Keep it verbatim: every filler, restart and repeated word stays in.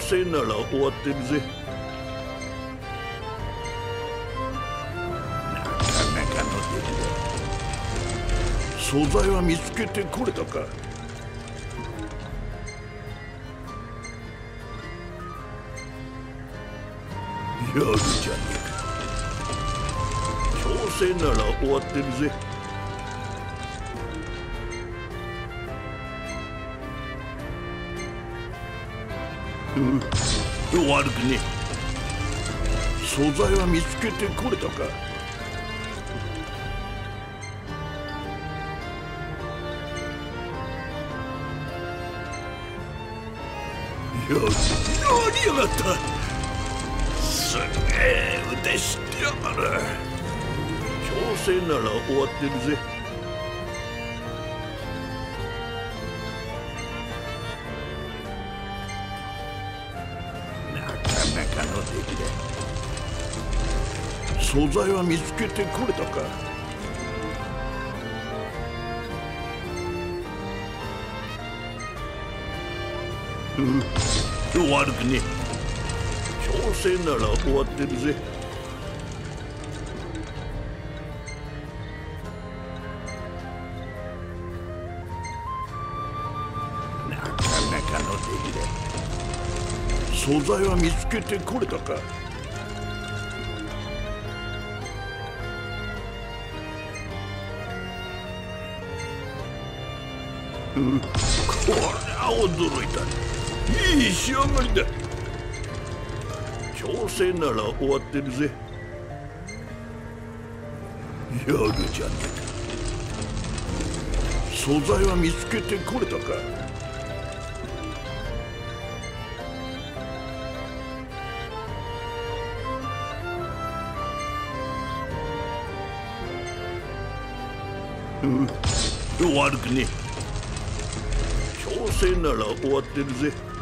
戦なら終わってるぜ。なかなかの出来だ。素材は見つけてこれたか。やるじゃねえか。挑戦なら終わってるぜ。うん、悪くねえ。素材は見つけてこれたか。ややりやがった。すげえ腕知ってやがる。挑戦なら終わってるぜ。なかなかの出来だ。素材は見つけてこれたか。うん、悪くねえ。挑戦なら終わってるぜ。なかなかの出来だ。素材は見つけてこれたか。うん、こりゃ驚いた。いい仕上がりだ。挑戦なら終わってるぜ。やるじゃねえか。素材は見つけてこれたか。うん、悪くねえ。挑戦なら終わってるぜ。